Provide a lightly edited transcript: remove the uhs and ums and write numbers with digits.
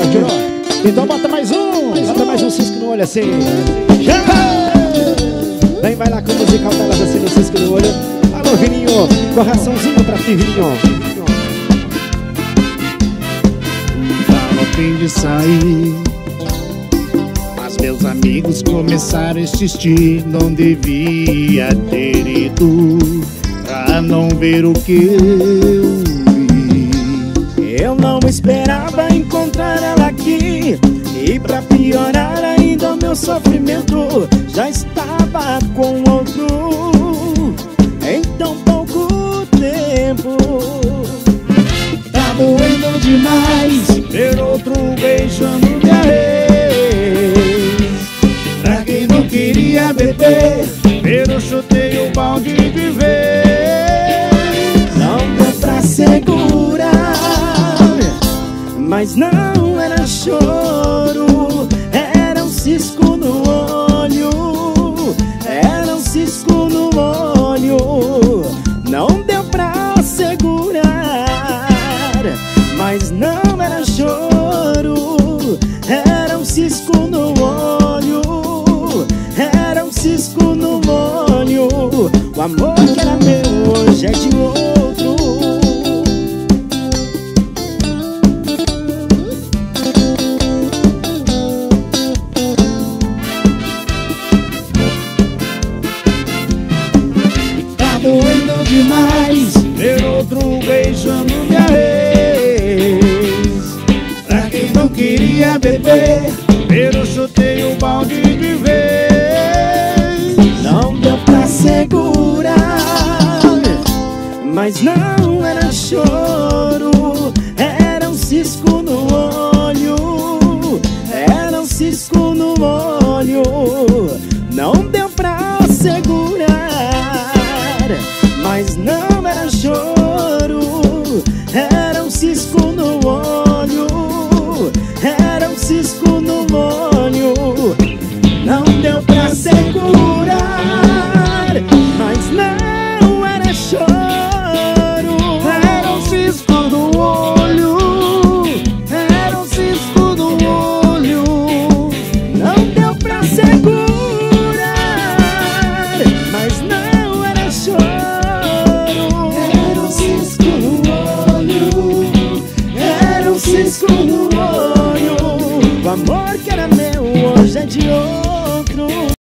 tirou. Então bota mais um cisco no olho assim. Vem, vai lá com o musical delas assim no cisco no olho. Alô, Vininho, coraçãozinho pra ti, Vininho. Tava a fim de sair, mas meus amigos começaram a insistir. Não devia ter ido pra não ver o que eu vi. Eu não esperava encontrar ela aqui, e pra piorar ainda o meu sofrimento já estava com outro em tão pouco tempo. Tá doendo demais ver outro beijando minha ex. Pra quem não queria beber, eu chutei o balde de vez. Não deu pra segurar, mas não era choro, era um cisco no olho, era um cisco no olho. Não deu pra segurar, mas não era choro, era um cisco no olho, era um cisco no olho. O amor que era meu hoje é de outro. Tá doendo demais ver outro beijando minha ex. Pra quem não queria beber,